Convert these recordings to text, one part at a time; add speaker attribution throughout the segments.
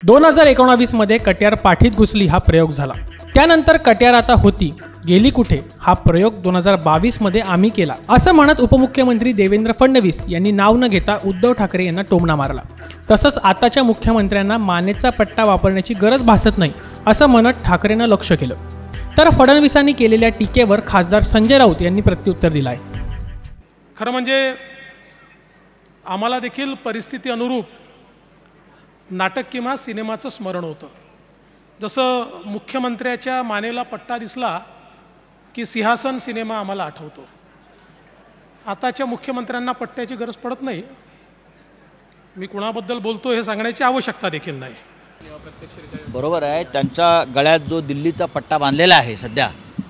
Speaker 1: 2019 मध्ये कट्यार पाठीत घुसली हा प्रयोग झाला। त्यानंतर कट्यार आता होती गेली कुठे हा प्रयोग 2022 मध्ये आम्ही केला असं म्हणत उपमुख्यमंत्री देवेंद्र फडणवीस यांनी नाव न घेता उद्धव ठाकरे यांना टोमणा मारला। तसंच आताच्या मुख्यमंत्र्यांना मानेचा पट्टा वापरण्याची गरज भासत नाही असं म्हणत ठाकरेंना लक्ष केलं। तर फडणवीसांनी केलेल्या टीकेवर खासदार संजय राऊत यांनी प्रत्युत्तर दिलं आहे।
Speaker 2: खरं म्हणजे आम्हाला देखील परिस्थिती अनुरूप नाटक किंवा सिनेमाचं स्मरण होतं। जसं मुख्यमंत्र्याच्या मानेला पट्टा दिसला की सिंहासन सिनेमा आम्हाला आठवतो। आताच्या मुख्यमंत्र्यांना पट्ट्याची गरज पडत नाही। मी कुणाबद्दल बोलतो हे सांगण्याची आवश्यकता देखील नाही।
Speaker 3: बरोबर आहे, त्यांच्या गळ्यात जो दिल्लीचा पट्टा बांधलेला आहे सध्या,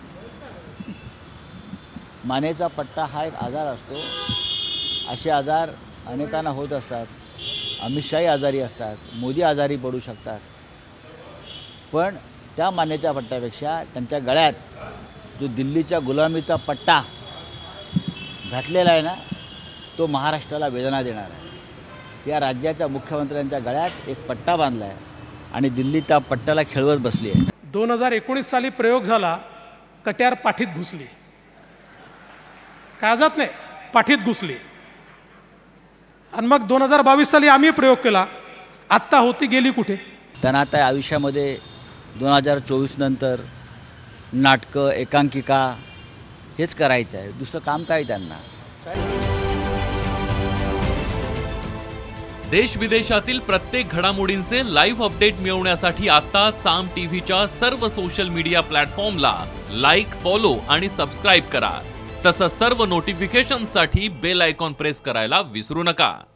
Speaker 3: मानेचा पट्टा हा एक आजार असतो। असे आजार अनेकांना होत असतात। अमित शाही आजारी असतात, मोदी आजारी पडू शकतात, पण त्या मानेच्या पट्ट्यापेक्षा त्यांच्या गळ्यात जो दिल्लीच्या गुलामीचा पट्टा घातलेला आहे ना, तो महाराष्ट्राला वेदना देणार आहे। या राज्याच्या मुख्यमंत्र्यांच्या गळ्यात एक पट्टा बांधला आहे आणि दिल्ली त्या पट्ट्याला खेळवत बसली आहे।
Speaker 2: 2019 साली प्रयोग झाला, कट्यार पाठीत घुसली, काळजात नाही पाठीत घुसली। आणि मग 2022 साली आम्ही प्रयोग केला, आत्ता होती गेली कुठे।
Speaker 3: त्यांना आता आयुष्यामध्ये 2024 नंतर नाटकं, एकांकिका हेच करायचं आहे, दुसरं काम काय त्यांना।
Speaker 4: देश विदेशातील प्रत्येक घडामोडींचे लाईव्ह अपडेट मिळवण्यासाठी आता साम टीव्हीच्या सर्व सोशल मीडिया प्लॅटफॉर्मला लाईक, फॉलो आणि सबस्क्राईब करा। तसंच सर्व नोटिफिकेशनसाठी बेल आयकॉन प्रेस करायला विसरू नका।